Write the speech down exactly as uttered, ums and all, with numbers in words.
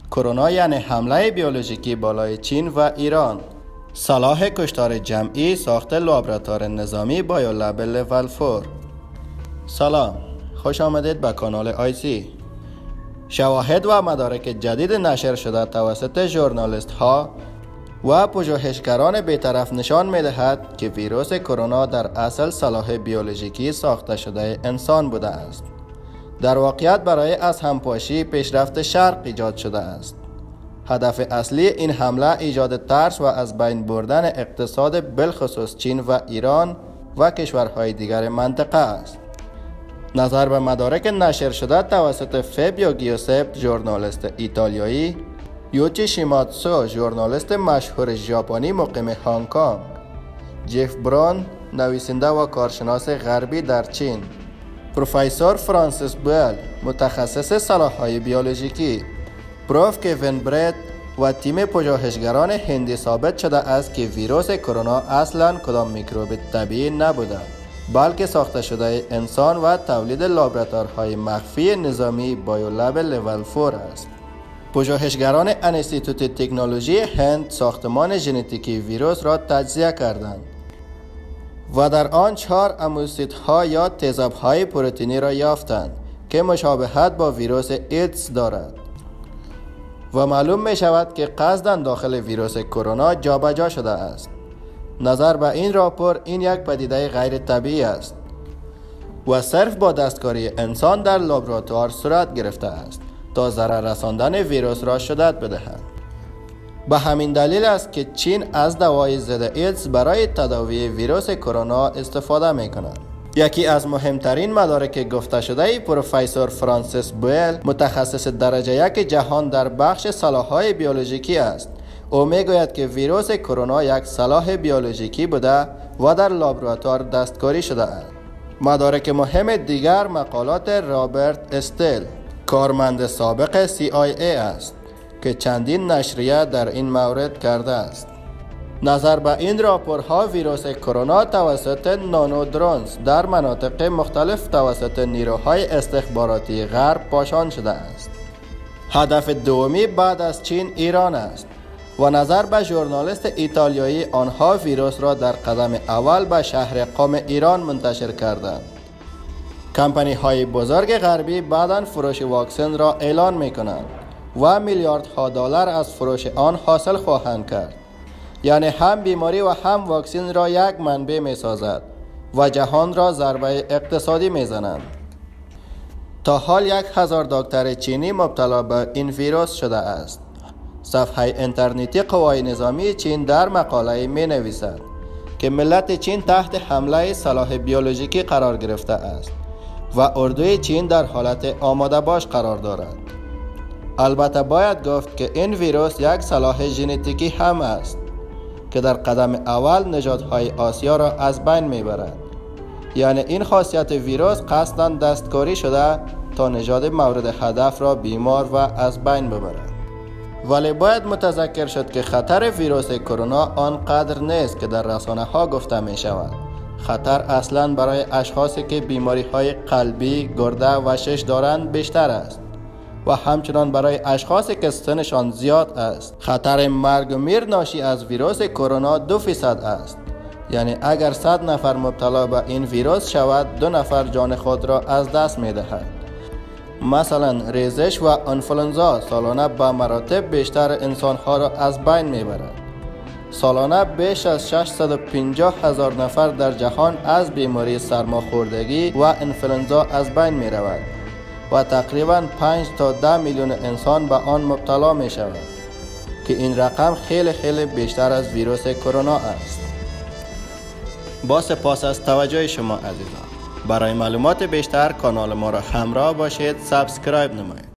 کرونا یعنی حمله بیولوژیکی بالای چین و ایران. صلاح کشتار جمعی ساخت لابراتوار نظامی بایولب لول فور. سلام، خوش آمدید به کانال آیسی. شواهد و مدارک جدید نشر شده توسط ژورنالیست ها و پژوهشگران بی‌طرف نشان می‌دهد که ویروس کرونا در اصل سلاح بیولوژیکی ساخته شده انسان بوده است. در واقعیت برای از همپاشی پیشرفت شرق ایجاد شده است. هدف اصلی این حمله ایجاد ترس و از بین بردن اقتصاد بالخصوص چین و ایران و کشورهای دیگر منطقه است. نظر به مدارک نشر شده توسط فابیو گیوسپی ژورنالیست ایتالیایی، یوچی شیماتسو ژورنالیست مشهور ژاپنی مقیم هنگ کنگ، جف برون نویسنده و کارشناس غربی در چین، پروفسور فرانسیس بوئل متخصص سلاح‌های بیولوژیکی، پروف کوین برت و تیم پژوهشگران هندی ثابت شده است که ویروس کرونا اصلاً کدام میکروب طبیعی نبوده، بلکه ساخته شده انسان و تولید لابراتوارهای مخفی نظامی بایولب لول فور است. پژوهشگران انستیتوت تکنولوژی هند ساختمان ژنتیکی ویروس را تجزیه کردند و در آن چهار اموسیدها یا تیزاب‌های پروتئینی را یافتند که مشابهت با ویروس ایدز دارد و معلوم می شود که قصداً داخل ویروس کرونا جابجا شده است. نظر به این راپور این یک پدیده غیر طبیعی است و صرف با دستکاری انسان در لابراتوار صورت گرفته است تا ضرر رساندن ویروس را شدت بدهند. به همین دلیل است که چین از دوای ضد ایدز برای تداوی ویروس کرونا استفاده می کند. یکی از مهمترین مدارک گفته شده پروفسور فرانسیس بوئل متخصص درجه یک جهان در بخش سلاح‌های بیولوژیکی است. او میگوید که ویروس کرونا یک سلاح بیولوژیکی بوده و در لابراتوار دستکاری شده است. مدارک مهم دیگر مقالات رابرت استیل، کارمند سابق سی آی ای است که چندین نشریه در این مورد کرده است. نظر به این راپورها ویروس کرونا توسط نانو درونز در مناطق مختلف توسط نیروهای استخباراتی غرب پاشان شده است. هدف دومی بعد از چین ایران است و نظر به ژورنالیست ایتالیایی آنها ویروس را در قدم اول به شهر قم ایران منتشر کردند. کمپانی های بزرگ غربی بعداً فروش واکسن را اعلان می کنند و میلیاردها دلار از فروش آن حاصل خواهند کرد. یعنی هم بیماری و هم واکسن را یک منبع می سازد و جهان را ضربه اقتصادی می زنند. تا حال یک هزار دکتر چینی مبتلا به این ویروس شده است. صفحه اینترنتی قوای نظامی چین در مقاله می نویسد که ملت چین تحت حمله سلاح بیولوژیکی قرار گرفته است و اردوی چین در حالت آماده باش قرار دارد. البته باید گفت که این ویروس یک سلاح ژنتیکی هم است که در قدم اول نژادهای آسیا را از بین میبرد. یعنی این خاصیت ویروس قصداً دستکاری شده تا نژاد مورد هدف را بیمار و از بین ببرد. ولی باید متذکر شد که خطر ویروس کرونا آنقدر نیست که در رسانه ها گفته می شود. خطر اصلاً برای اشخاصی که بیماری های قلبی، گرده و شش دارند بیشتر است و همچنان برای اشخاصی که سنشان زیاد است. خطر مرگ و میر ناشی از ویروس کرونا دو فیصد است. یعنی اگر صد نفر مبتلا به این ویروس شود، دو نفر جان خود را از دست می دهد. مثلا ریزش و انفلوانزا سالانه به مراتب بیشتر انسانها را از بین می برد. سالانه بیش از ششصد و پنجاه هزار نفر در جهان از بیماری سرماخوردگی و انفلوانزا از بین می رود و تقریباً پنج تا ده میلیون انسان به آن مبتلا می شود که این رقم خیلی خیلی بیشتر از ویروس کرونا است. با سپاس از توجه شما عزیزان. برای معلومات بیشتر کانال ما را همراه باشید، سابسکرایب نمایید.